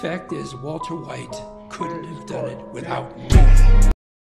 Fact is, Walter White couldn't have done it without me.